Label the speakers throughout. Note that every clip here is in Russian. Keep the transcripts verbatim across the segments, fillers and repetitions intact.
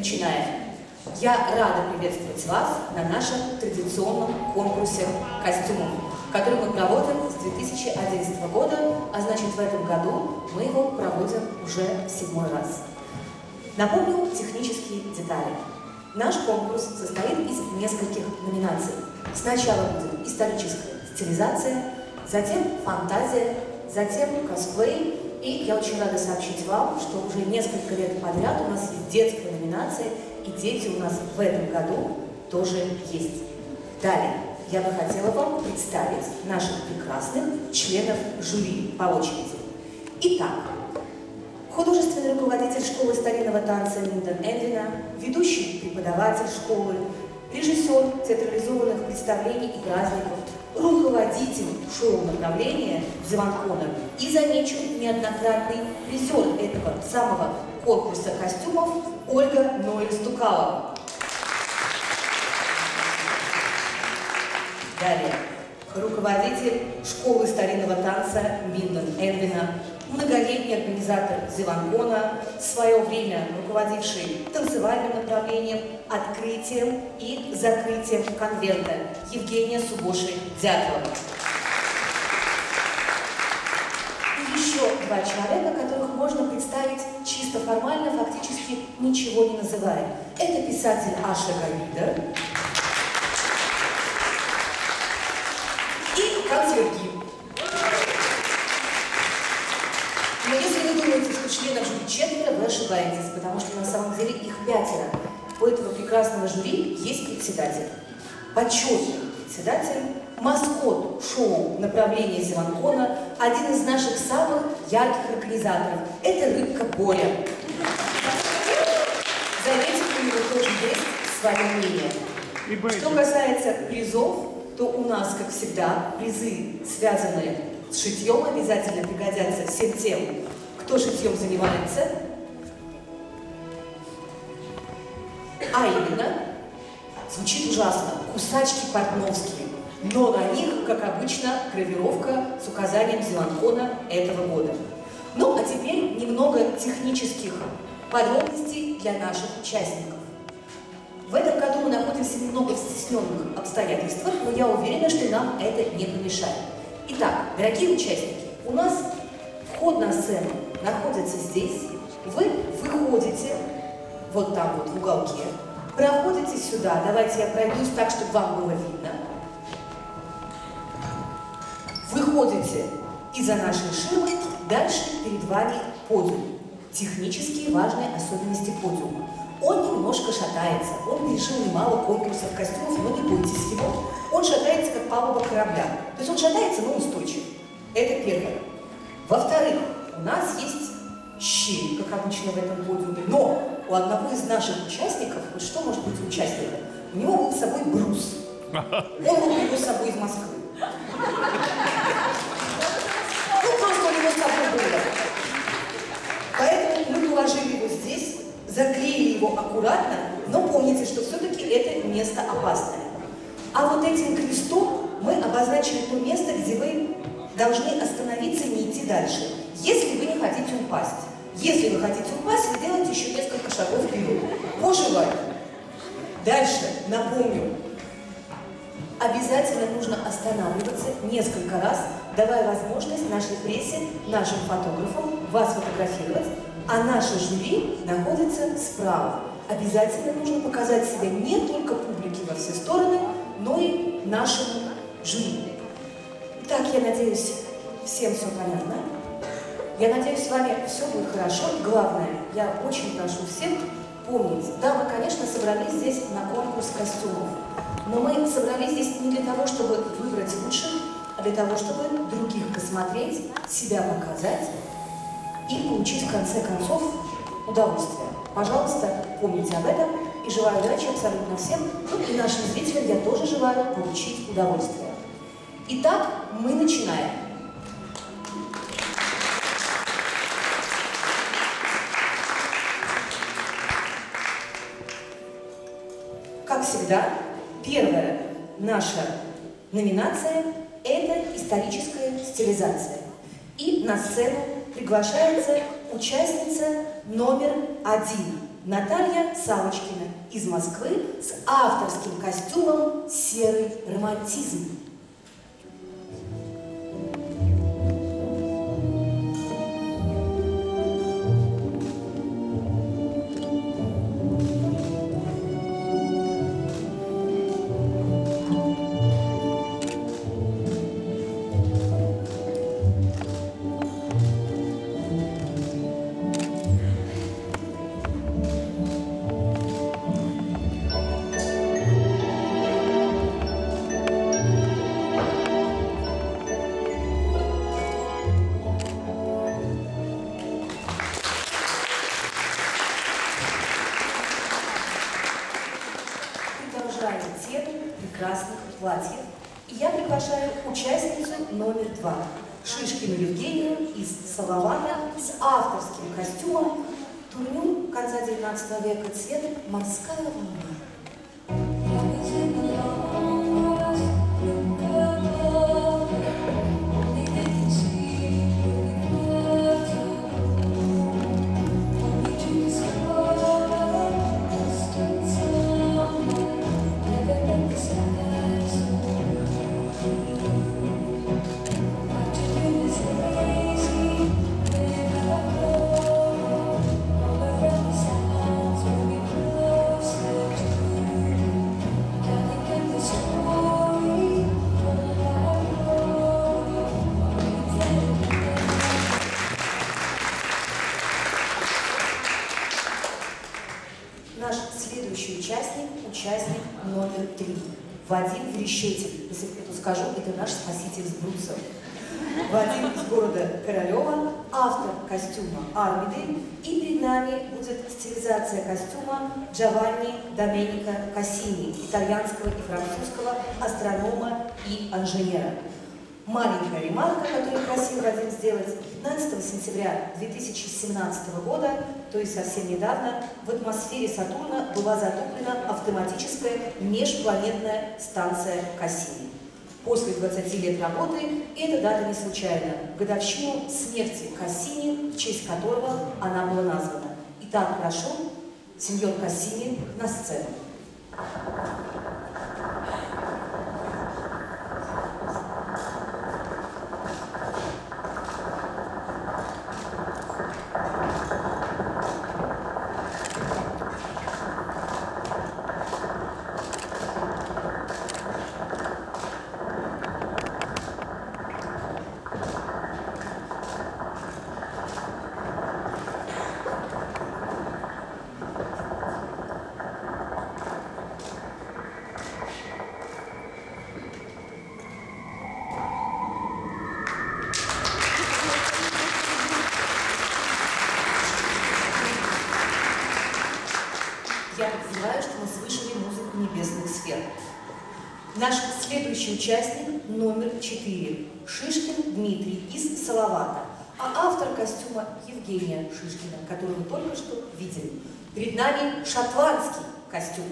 Speaker 1: начинаем. Я рада приветствовать вас на нашем традиционном конкурсе костюмов, который мы проводим с две тысячи одиннадцатого года, а значит в этом году мы его проводим уже седьмой раз. Напомню технические детали. Наш конкурс состоит из нескольких номинаций. Сначала будет историческая стилизация, затем фантазия, затем косплей. И я очень рада сообщить вам, что уже несколько лет подряд у нас есть детская номинация, и дети у нас в этом году тоже есть. Далее я бы хотела вам представить наших прекрасных членов жюри по очереди. Итак, художественный руководитель школы старинного танца Линдон Эдвина, ведущий преподаватель школы, режиссер театрализованных представлений и праздников, руководитель шоу-направления Зиван Коннор и, замечу, неоднократный призер этого самого конкурса костюмов Ольга Ноэль-Стукалова. Далее, руководитель школы старинного танца Линдон Эдвина, многолетний организатор Зиван-Кона, в свое время руководивший танцевальным направлением, открытием и закрытием конвента Евгения Субоши-Дятлова. И еще два человека, которых можно представить чисто формально, фактически ничего не называя. Это писатель Аша Гавидер и канцлер Гим. Но если вы думаете, что членов жюри четверо, вы ошибаетесь, потому что на самом деле их пятеро. У этого прекрасного жюри есть председатель. Почетный председатель, маскот шоу направления Зиван-Кона, один из наших самых ярких организаторов. Это рыбка Боря. Заметьте, у него тоже есть свое мнение. Что касается призов, то у нас, как всегда, призы, связанные с шитьем, обязательно пригодятся всем тем, кто шитьем занимается. А именно, звучит ужасно, кусачки портновские, но на них, как обычно, гравировка с указанием Зиван-Кона этого года. Ну, а теперь немного технических подробностей для наших участников. В этом году мы находимся немного в стесненных обстоятельствах, но я уверена, что нам это не помешает. Итак, дорогие участники, у нас вход на сцену находится здесь. Вы выходите вот там вот в уголке, проходите сюда. Давайте я пройдусь так, чтобы вам было видно. Выходите из-за нашей ширмы, дальше перед вами подиум. Технические важные особенности подиума. Он немножко шатается, он пережил немало конкурсов костюмов, но не бойтесь его. Он шатается, как палуба корабля. То есть он шатается, но устойчив. Это первое. Во-вторых, у нас есть щель, как обычно в этом подиуме, но у одного из наших участников, вот что может быть у участника? У него был с собой брус. Он был его с собой из Москвы. Ну, просто у него с собой было. Поэтому мы положили его здесь, заклеили его аккуратно, но помните, что все-таки это место опасное. А вот этим крестом мы обозначили то место, где вы должны остановиться и не идти дальше, если вы не хотите упасть. Если вы хотите упасть, вы делаете еще несколько шагов вперед. По желанию. Дальше, напомню, обязательно нужно останавливаться несколько раз, давая возможность нашей прессе, нашим фотографам вас фотографировать, а наше жюри находится справа. Обязательно нужно показать себя не только публике во все стороны, но и нашему жюри. Итак, я надеюсь, всем все понятно. Я надеюсь, с вами все будет хорошо. И главное, я очень прошу всех помнить, да, мы, конечно, собрались здесь на конкурс костюмов, но мы собрались здесь не для того, чтобы выбрать лучших, а для того, чтобы других посмотреть, себя показать и получить, в конце концов, удовольствие. Пожалуйста, помните об этом и желаю удачи абсолютно всем. Ну и нашим зрителям я тоже желаю получить удовольствие. Итак, мы начинаем. Как всегда, первая наша номинация – это историческая стилизация. И на сцену приглашается участница номер один Наталья Савочкина из Москвы с авторским костюмом «Серый романтизм». Прекрасных платьев. И я приглашаю участницу номер два, Шишкину Евгению из Салавата с авторским костюмом турнюр конца девятнадцатого века, цвет «Морская волна». Наш следующий участник, участник номер три, Вадим Верещетин. Если кто-то скажу, это наш спаситель с брусом. Вадим из города Королева, автор костюма Армиды, и перед нами будет стилизация костюма Джованни Доменико Кассини, итальянского и французского астронома и инженера. Маленькая ремарка, которую просил Вадим сделать: пятнадцатого сентября две тысячи семнадцатого года, то есть совсем недавно, в атмосфере Сатурна была затоплена автоматическая межпланетная станция Кассини. После двадцати лет работы, и эта дата не случайна, в годовщину смерти Кассини, в честь которого она была названа. Итак, прошу, сеньор Кассини на сцену. Я подозреваю, что мы слышали музыку небесных сфер. Наш следующий участник номер четыре, Шишкин Дмитрий из Салавата, а автор костюма Евгения Шишкина, которого вы только что видели. Перед нами шотландский костюм.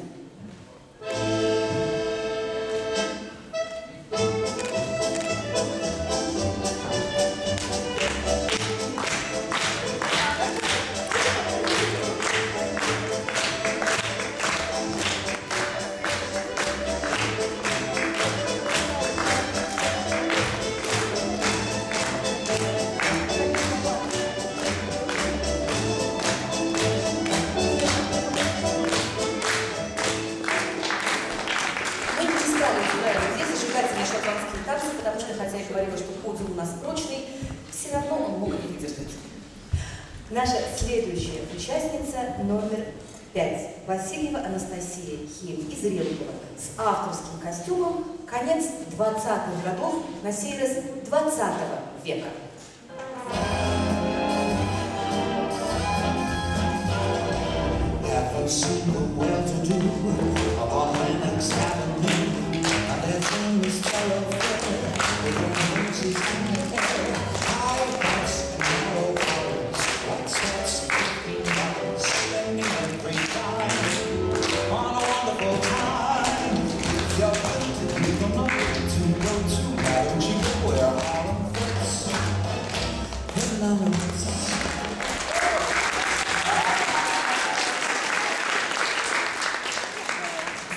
Speaker 1: Потому что, хотя я говорила, что подиум у нас прочный, все равно он мог не выдержать. Наша следующая участница номер пять, Васильева Анастасия Хим из Реликова с авторским костюмом, конец двадцатых годов, на сей раз двадцатого века.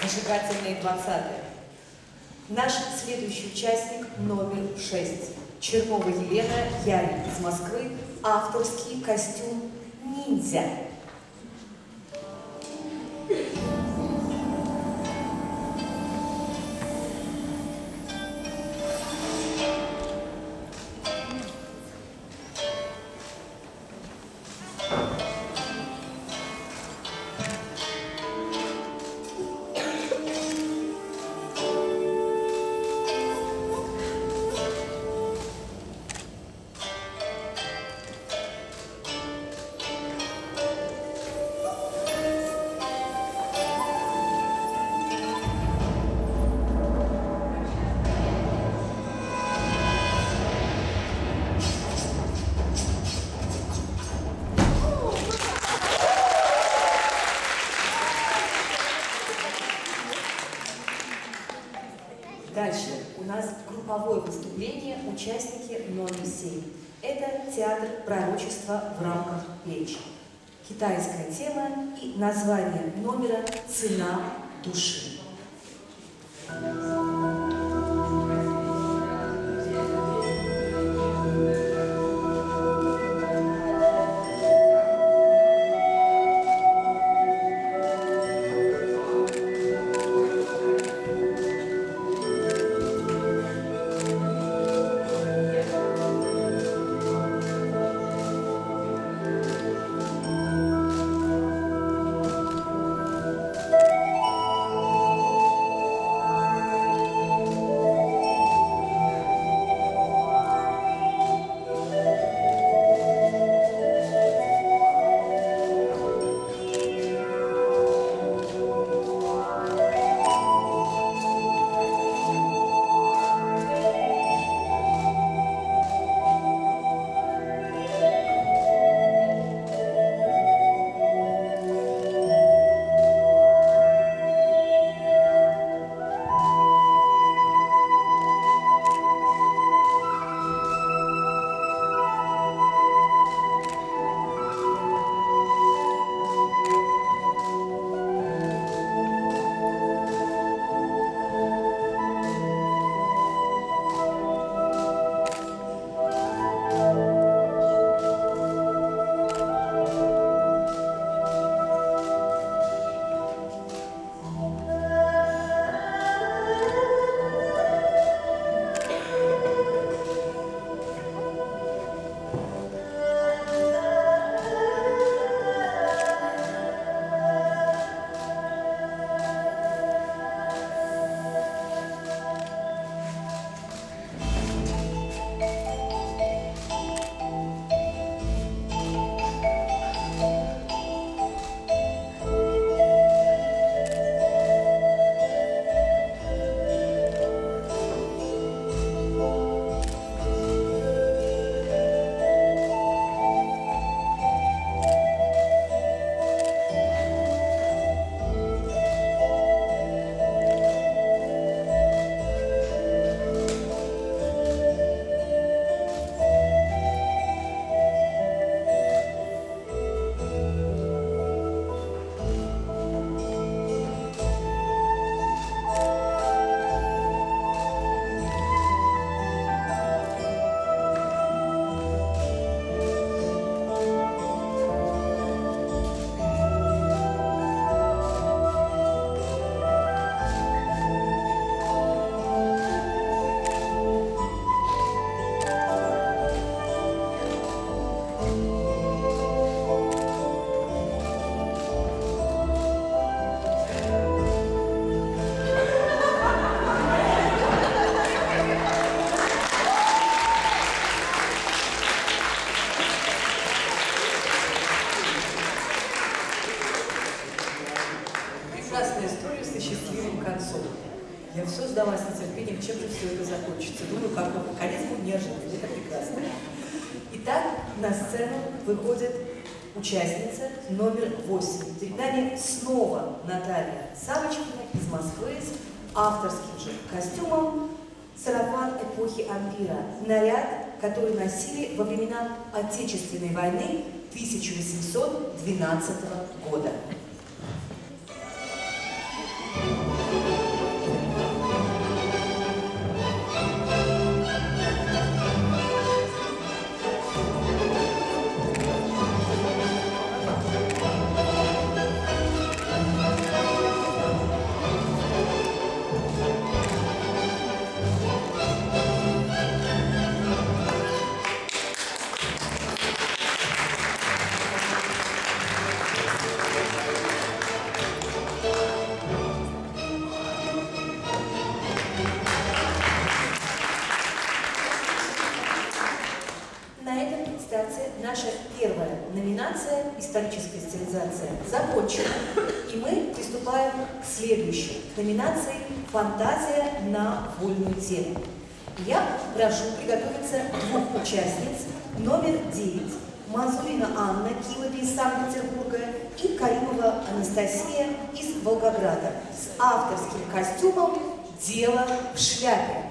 Speaker 1: зажигательные двадцатые. Наш следующий участник номер шесть. Чернова Елена, Ярик из Москвы, авторский костюм ниндзя. Дальше у нас групповое выступление, участники номер семь. Это театр пророчества в рамках печи. Китайская тема и название номера «Цена души». Я все ждала с нетерпением, чем же все это закончится. Думаю, как бы конец будет неожиданный, это прекрасно. Итак, на сцену выходит участница номер восемь. Перед нами снова Наталья Савочкина из Москвы с авторским же костюмом «Сарафан эпохи ампира». Наряд, который носили во времена Отечественной войны тысяча восемьсот двенадцатого года. историческая стилизация закончена, и мы приступаем к следующей, к номинации «Фантазия на вольную тему». Я прошу приготовиться двух участниц, номер девять, Мазурина Анна, Киева из Санкт-Петербурга, и Каримова Анастасия из Волгограда с авторским костюмом «Дело в шляпе».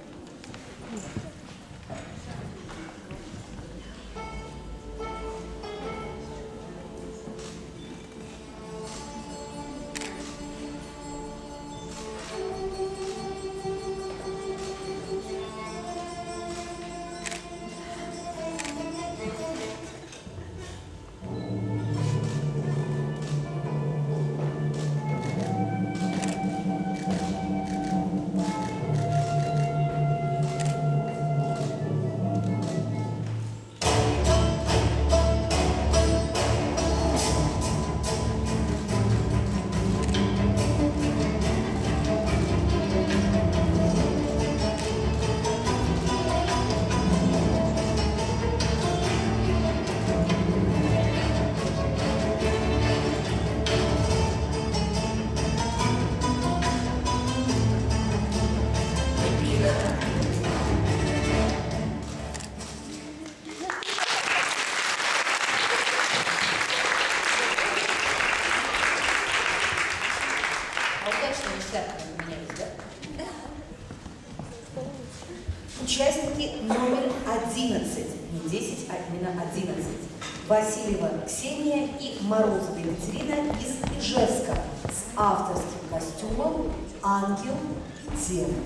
Speaker 1: Участники номер одиннадцать, не десять, а именно одиннадцать. Васильева Ксения и Морозова Екатерина из Ижевска с авторским костюмом «Ангел и демон».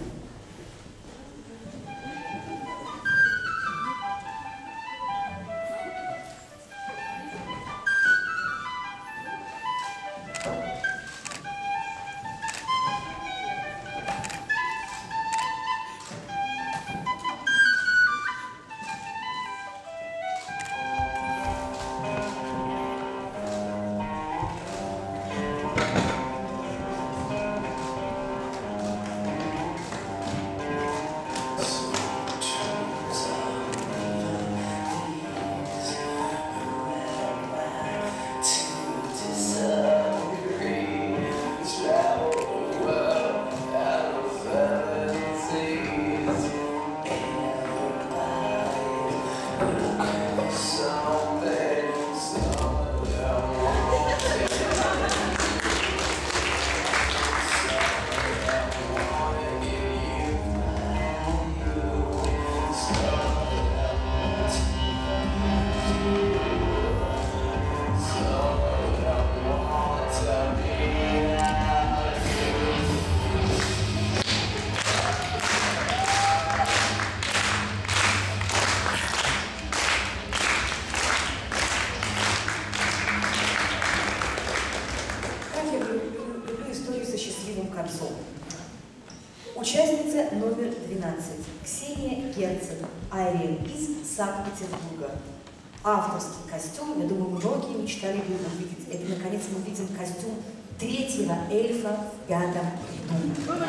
Speaker 1: Участница номер двенадцать. Ксения Герцен, Айрин из Санкт-Петербурга. Авторский костюм, я думаю, многие мечтали бы увидеть. Это, наконец, мы видим костюм третьего эльфа в пятом ряду.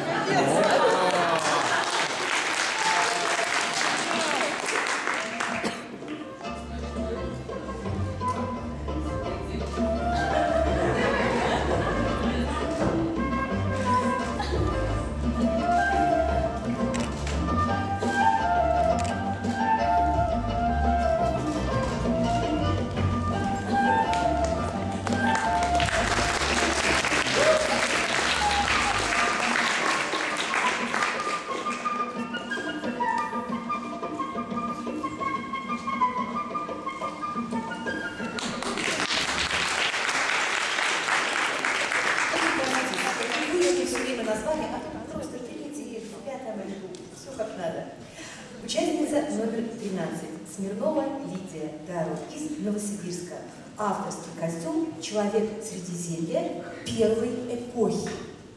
Speaker 1: Участница номер тринадцать. Смирнова Лидия Дару из Новосибирска. Авторский костюм «Человек Средиземья первой эпохи».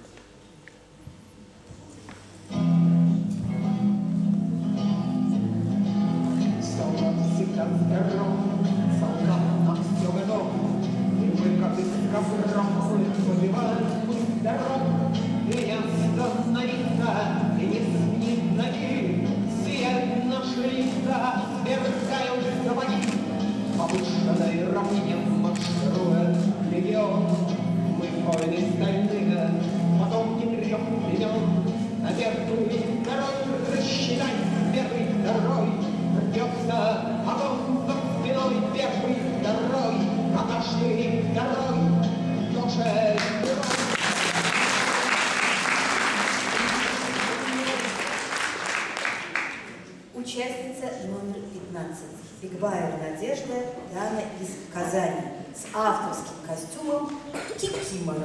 Speaker 2: Солдат всегда здоров, солдат на все готов. И мы, как из ковров, побиваем путь дорог. И не остановиться, и не сменить ноги. Сияют наши лица, сверкают сапоги. Повышенной равнине марш войны стальные, потомки трех племен, на первую дорогу рассчитай, первый, второй, рвется огонь за спиной, первый, второй, а каждый второй, тоже герой.
Speaker 1: Участница номер пятнадцать. Бигбаева Надежда, Дана из Казани, с авторским костюмом Кикимора.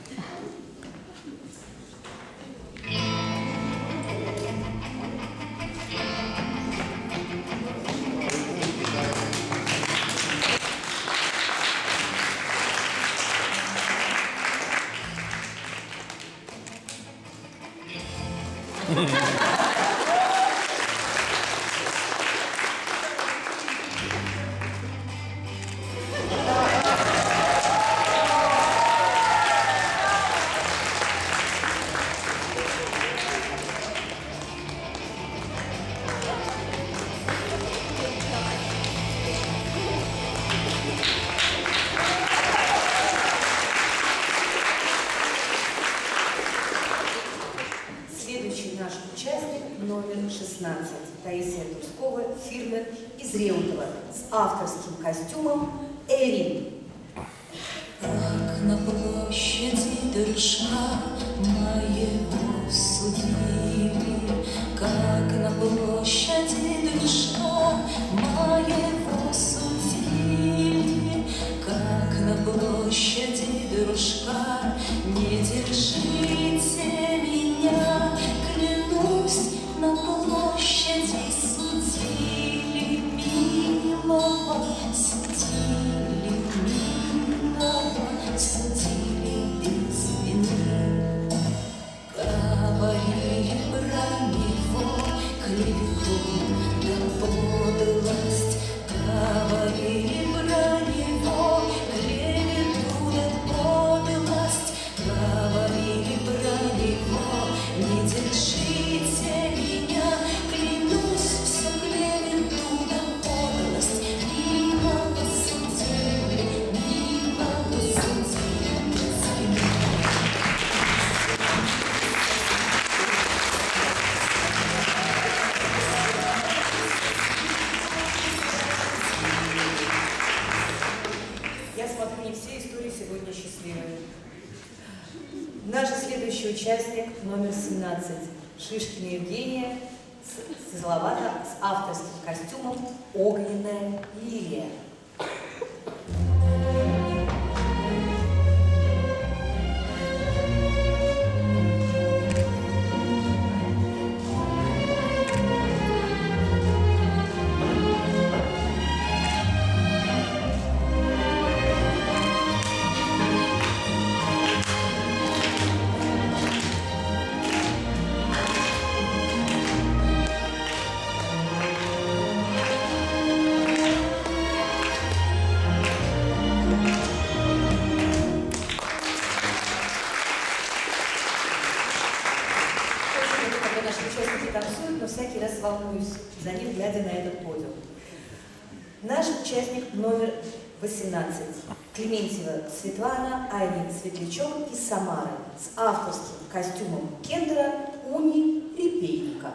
Speaker 1: Таисия Тускова, фирмы из Реутова, с авторским костюмом Эрин.
Speaker 3: Как на площади дружка моего судили, как на площади дружка моего судили, как на площади дружка, не держите меня, клянусь, на площади судили милого, судили милого, судили без вины. Говорили про него клевету да подлость, говорили про него клевету да подлость, говорили про него, не держите меня, клянусь, все клевету да подлость, милого судили, милого судили без вины.
Speaker 1: Я смотрю, не все истории сегодня счастливые. Наш следующий участник, номер семнадцать, Шишкина Евгения, с, с Зловата, с авторским костюмом «Огненная лилия». Танцуют, но всякий раз волнуюсь за них, глядя на этот подиум. Наш участник номер восемнадцать. Клементьева Светлана, Айвин Светлячок из Самары, с авторским костюмом Кендера Уни Репейника.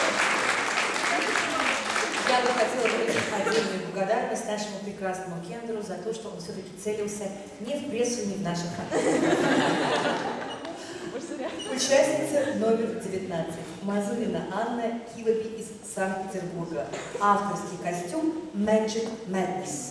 Speaker 1: нашему прекрасному Кендру за то, что он все-таки целился не в прессу, не в наших. Участница номер девятнадцать. Мазурина Анна, Киваби из Санкт-Петербурга. Авторский костюм Magic Madness.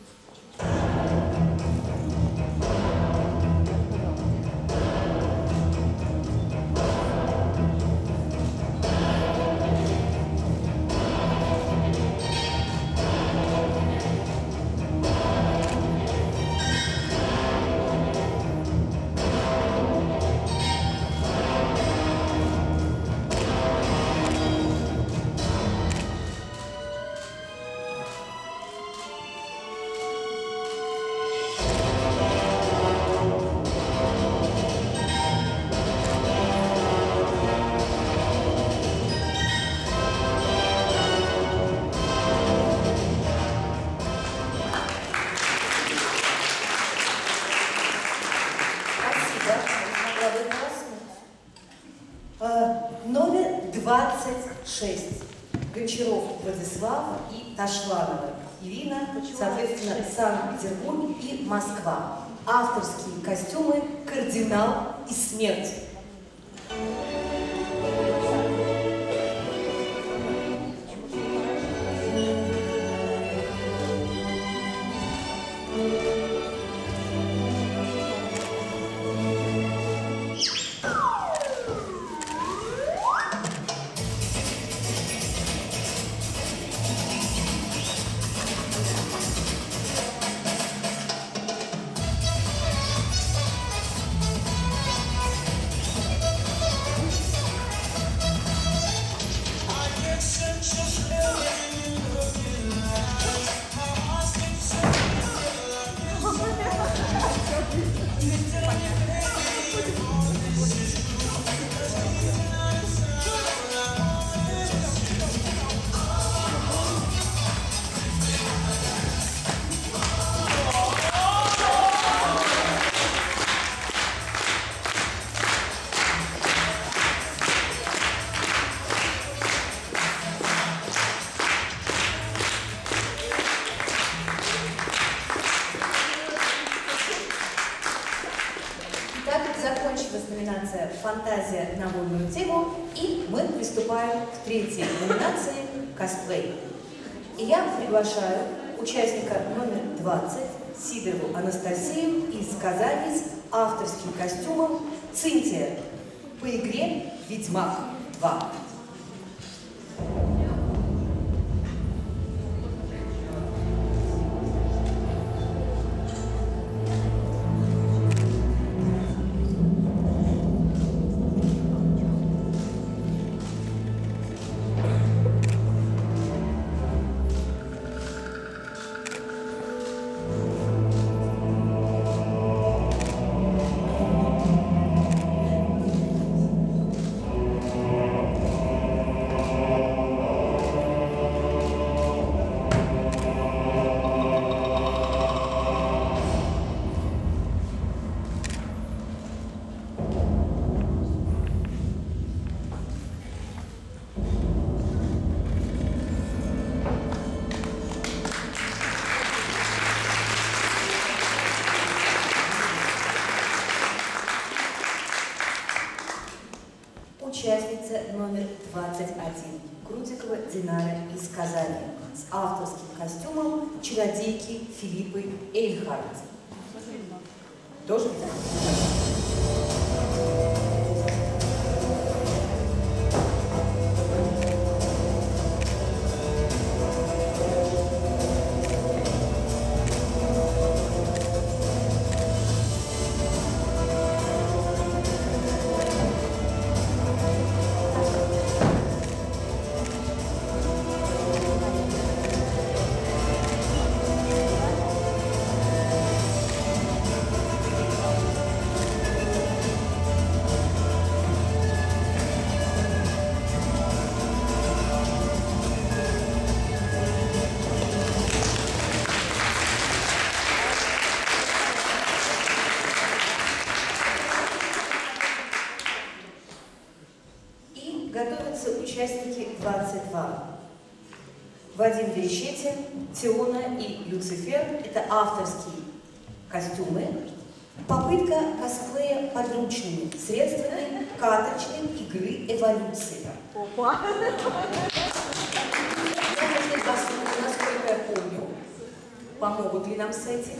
Speaker 1: двадцать шесть. Гончаров Владислав и Ташланова Ирина, соответственно, Санкт-Петербург и Москва. Авторские костюмы «Кардинал и смерть». Фантазия на вольную тему, и мы приступаем к третьей номинации «Косплей». И я приглашаю участника номер двадцать Сидорову Анастасию из Казани с авторским костюмом «Цинтия» по игре «Ведьмак два». Участница номер двадцать один. Крутикова Динара из Казани с авторским костюмом чародейки Филиппы Эйльхарт. Тоже видно? Вадим Верещетин, Теона и Люцифер – это авторские костюмы. Попытка косплея подручными средствами карточной игры эволюции.
Speaker 4: Опа!
Speaker 1: Я хочу посмотреть, насколько я помню, помогут ли нам с этим.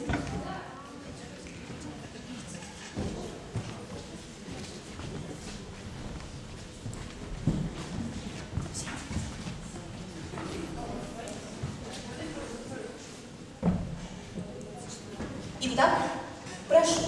Speaker 1: Итак, прошу.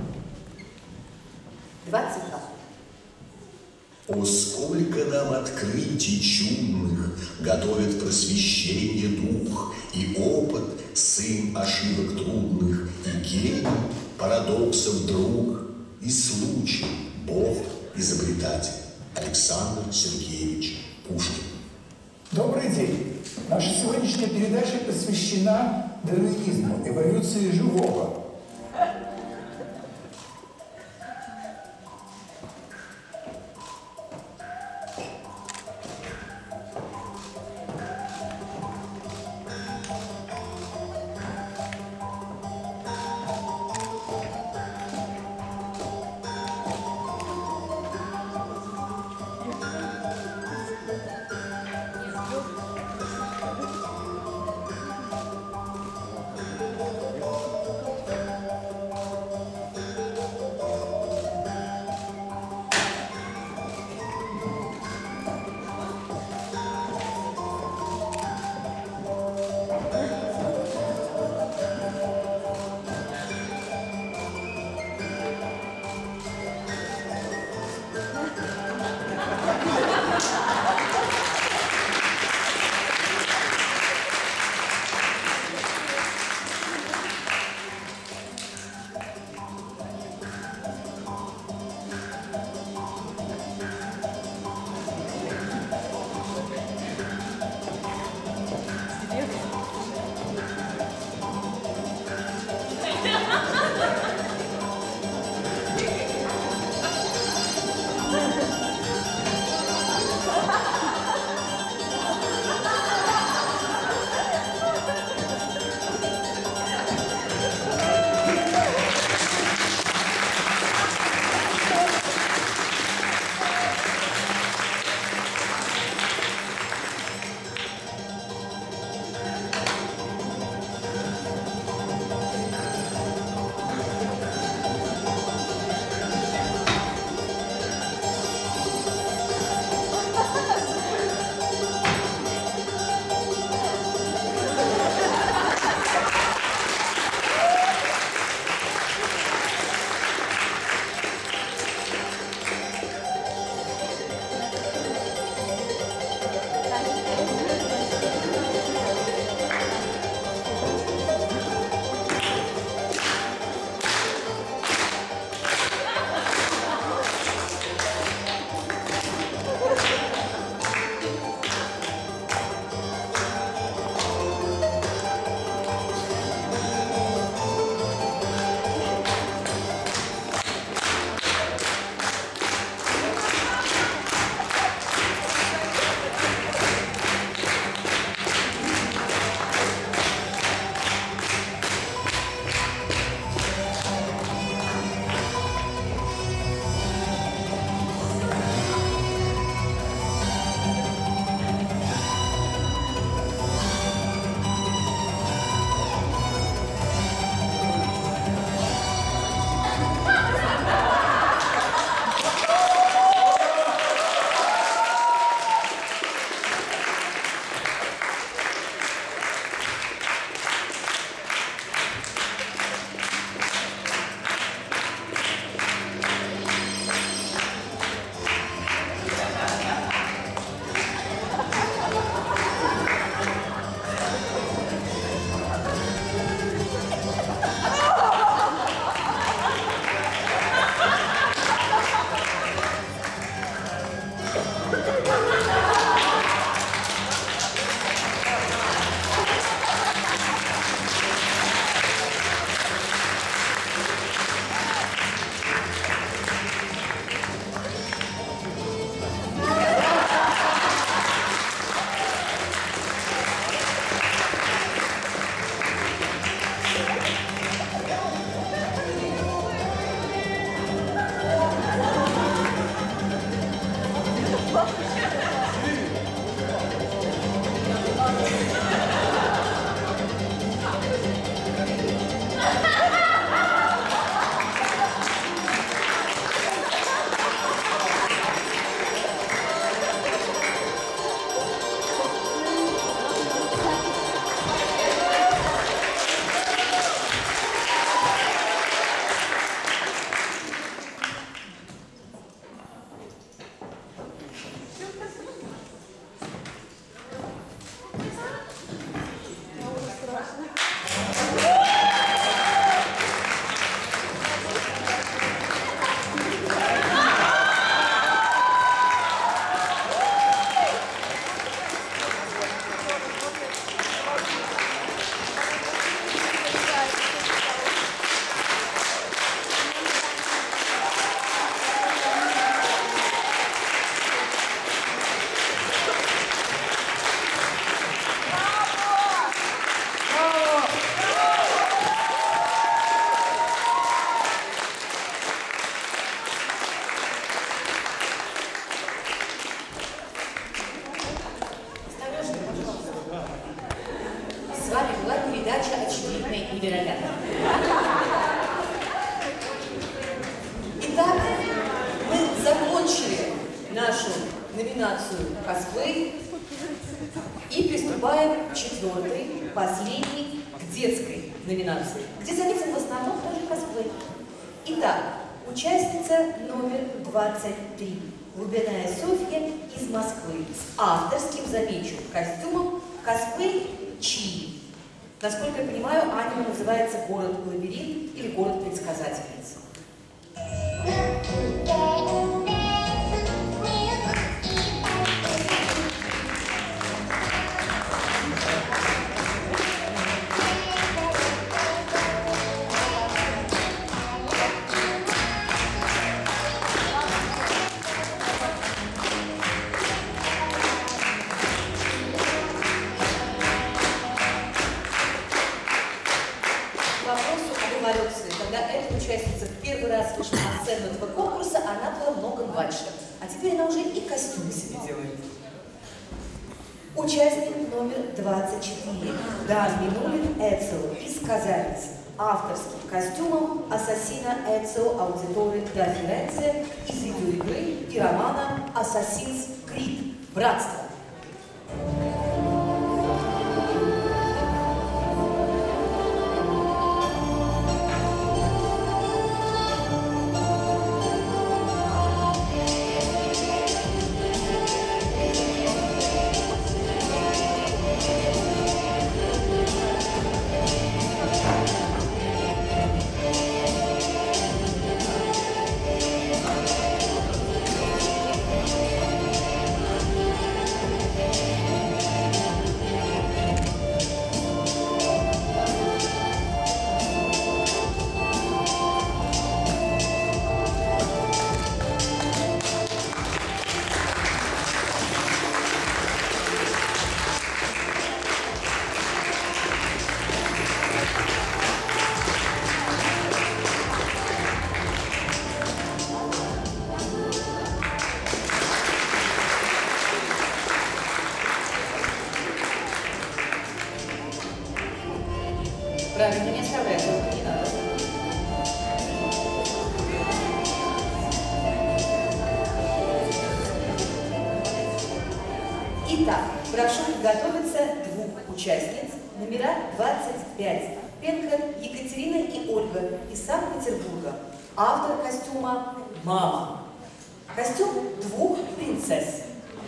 Speaker 1: двадцать два.
Speaker 5: О, сколько нам открытий чудных готовит просвещение дух, и опыт, сын ошибок трудных, и гений парадоксов друг, и случай, Бог, изобретатель. Александр Сергеевич Пушкин.
Speaker 6: Добрый день! Наша сегодняшняя передача посвящена дарвинизму, эволюции живого.
Speaker 1: четвертый, последний, к детской номинации, где заметен в основном тоже косплей. Итак, участница номер двадцать три. Лубяная Софья из Москвы с авторским, замечу, костюмом косплей Чи. Насколько я понимаю, аниме называется «Город-лабиринт» или «Город-предсказательница». Когда эта участница в первый раз вышла на сцену этого конкурса, она была много младше. А теперь она уже и костюм себе делает. Участник номер двадцать четыре. Дан Минулин Эцио из Казани. Авторским костюмом ассасина Эцио Аудиторе да Ференце из видеоигры и романа Assassin's Creed. Братство. Правильно, не оставляй, только не надо. Итак, прошу подготовиться двух участниц. Номера двадцать пять. Пенкер Екатерина и Ольга из Санкт-Петербурга. Автор костюма «Мама». Костюм двух принцесс.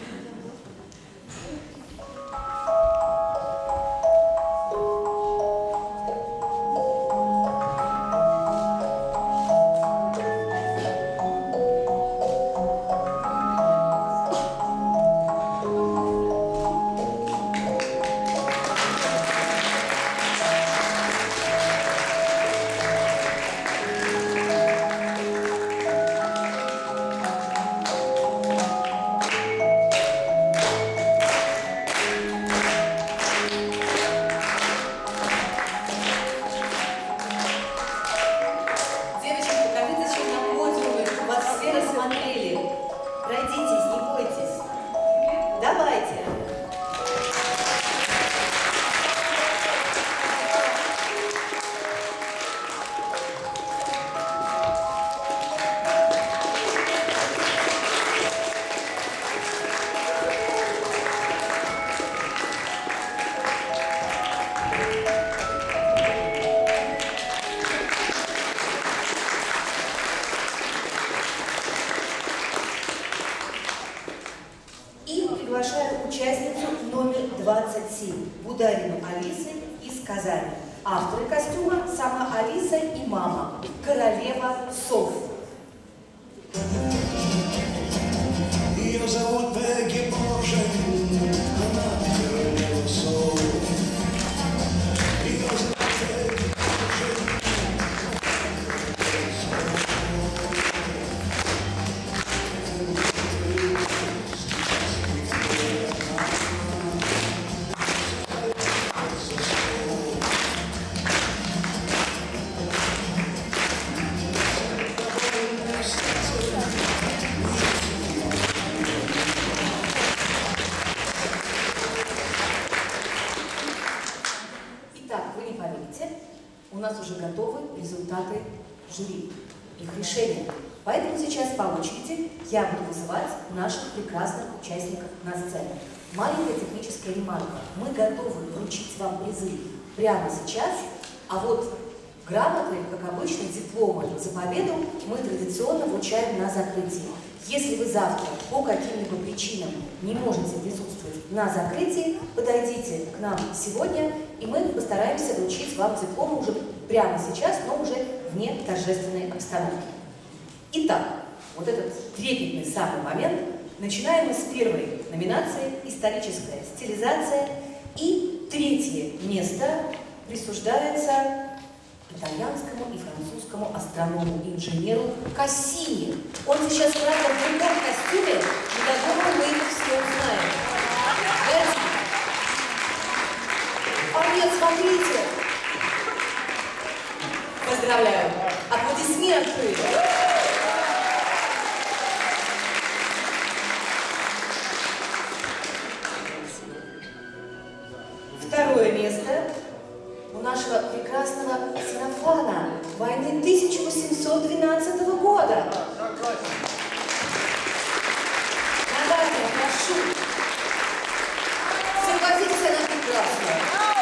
Speaker 1: Приглашаю участницу номер двадцать семь, Бударину Алисы из Казани. Авторы костюма – сама Алиса и мама, королева сов.
Speaker 4: Ее зовут Пегги Боржек, она королева сов. Ее зовут Пегги Боржек.
Speaker 1: У нас уже готовы результаты жюри, их решения. Поэтому сейчас по очереди я буду вызывать наших прекрасных участников на сцену. маленькая техническая ремарка. Мы готовы вручить вам призы прямо сейчас, а вот грамоты, как обычно, дипломы за победу мы традиционно вручаем на закрытии. Если вы завтра по каким-либо причинам не можете присутствовать на закрытии, подойдите к нам сегодня, и мы постараемся вручить вам дипломы уже прямо сейчас, но уже вне торжественной обстановки. Итак, вот этот трепетный самый момент. Начинаем мы с первой номинации «Историческая стилизация». И третье место присуждается итальянскому и французскому астроному-инженеру Кассини. Он сейчас, правда, в другом костюме, но я думаю, мы их все узнаем. А нет, смотрите! Поздравляю! Аплодисменты! Второе место у нашего прекрасного сарафана войны тысяча восемьсот двенадцатого года. Наталья, прошу. Согласитесь, она прекрасная.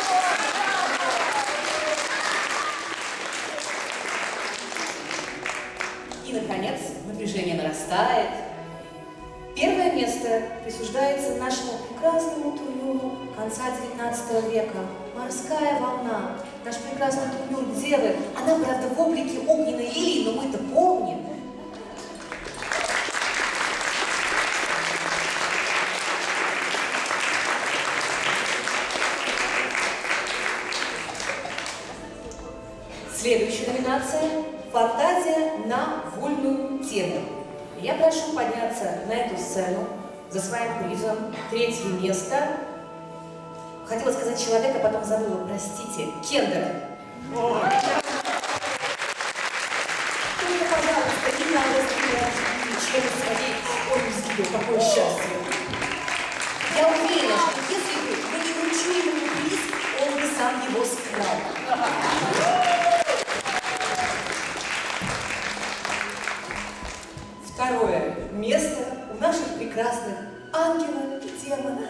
Speaker 1: И, наконец, напряжение нарастает. Первое место присуждается нашему прекрасному турнюру конца девятнадцатого века. «Морская волна». Наш прекрасный турнюр «Девы». Она, правда, в облике огненной лилии, но мы-то помним. Следующая номинация – «Фантазия на вольную тему». Я прошу подняться на эту сцену за своим призом. Третье место. Хотела сказать человека, потом забыла, простите. Кендер. Только, пожалуйста, не надо стрелять ничем своей ой, какое счастье. Я уверена, что если бы мы не вручили ему приз, он бы сам его скрал. Второе место у наших прекрасных ангела и демона.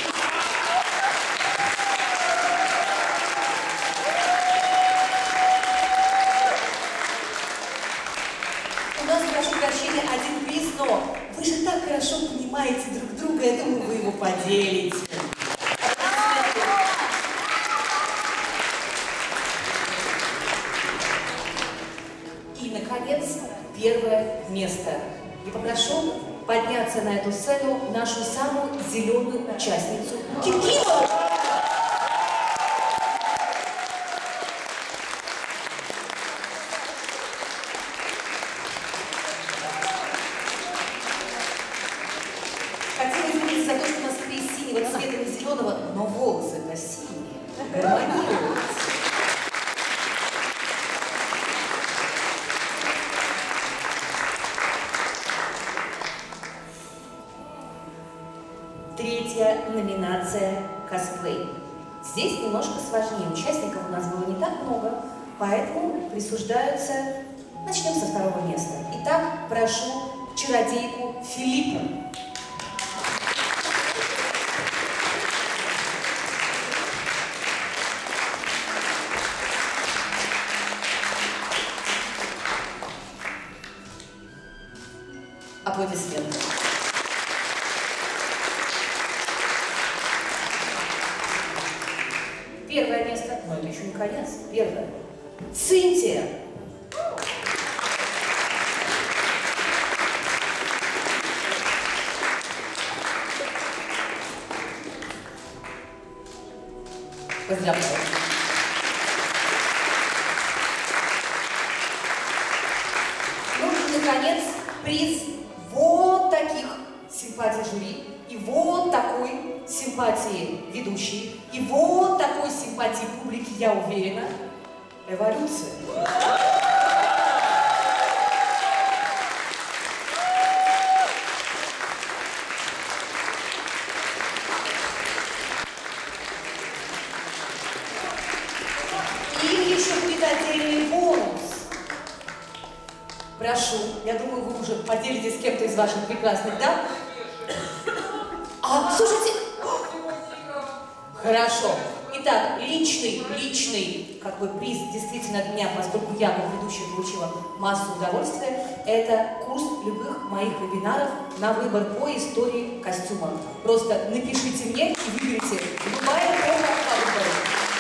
Speaker 1: У нас, прошу прощения, один приз, но вы же так хорошо понимаете друг друга, я думаю, вы его поделите. И, наконец, первое место. И попрошу подняться на эту сцену нашу самую зеленую участницу Кикимору. Хотела извиниться за то, что у нас приз синего цвета, не зеленого, но волосы-то синие, гармонируют. Третья номинация «Косплей». Здесь немножко сложнее. Участников у нас было не так много, поэтому присуждаются... Начнем со второго места. Итак, прошу чародейку Филиппу. Аплодисменты. Первое место, но это еще не конец. Первое. Цинтия. Поздравляю. Ну и, наконец, приз вот таких симпатий жюри и вот такой симпатии ведущей и вот такой симпатии публики, я уверена, эволюция. И еще будет отдельный бонус. Прошу, я думаю, вы уже поделитесь с кем-то из ваших прекрасных дам. А, слушайте, Хорошо. Итак, личный, личный как бы приз действительно от меня, поскольку я, как ведущая, получила массу удовольствия, это курс любых моих вебинаров на выбор по истории костюма. Просто напишите мне и выберите любая форма по выбору.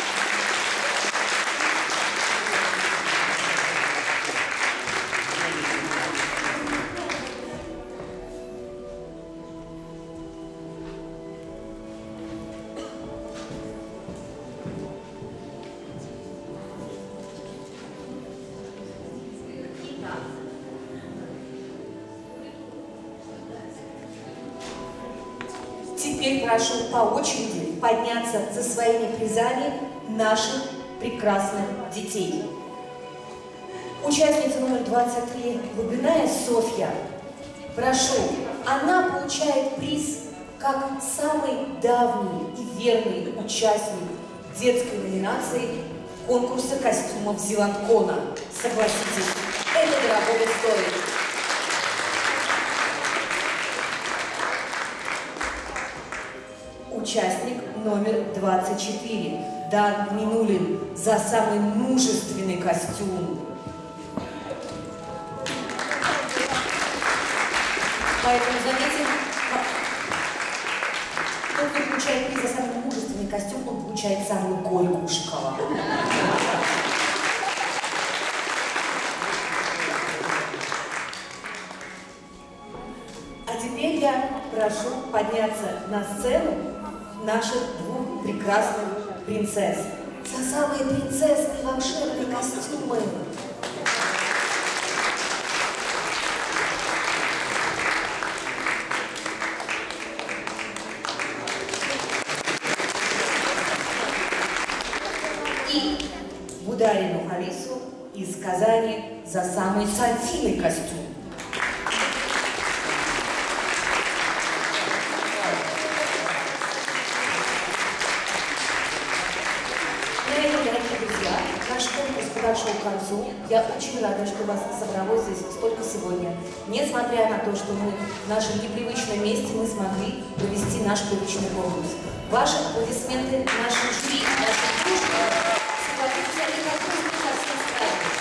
Speaker 1: Теперь прошу по очереди подняться за своими призами наших прекрасных детей. Участница номер двадцать три, Лубиная Софья. Прошу, она получает приз как самый давний и верный участник детской номинации конкурса костюмов Зеландкона. Согласитесь, это дорого стоит. Участник номер двадцать четыре, Дан Минулин, за самый мужественный костюм. Поэтому заметьте, тот, кто получает приз за самый мужественный костюм, он получает самую горькую шоколаду. А теперь я прошу подняться на сцену наших двух прекрасных принцесс. За самые принцессные волшебные костюмы. И Бударину Алису из Казани за самый сантильный костюм. Наш конкурс подошел к концу. Я очень рада, что вас собралось здесь столько сегодня. Несмотря на то, что мы в нашем непривычном месте, мы смогли провести наш привычный конкурс. Ваши аплодисменты нашим жюри, нашим дружбам. Согласитесь, они как бы совсем справились.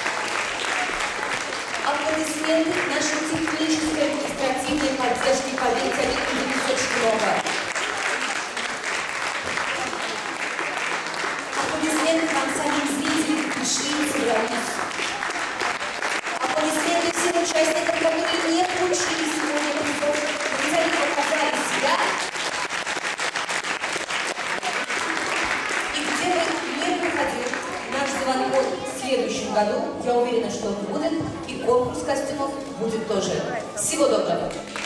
Speaker 1: Аплодисменты нашей технической административной поддержки. Поверьте, они трудились очень много. Аплодисменты вам самим зрителям, пришли собрались. Аплодисменты всем участникам, которые не получили сегодня призов, ведь они показали себя. И где бы не проходил наш Зеландкон в следующем году, я уверена, что он будет, и конкурс костюмов будет тоже. Всего доброго!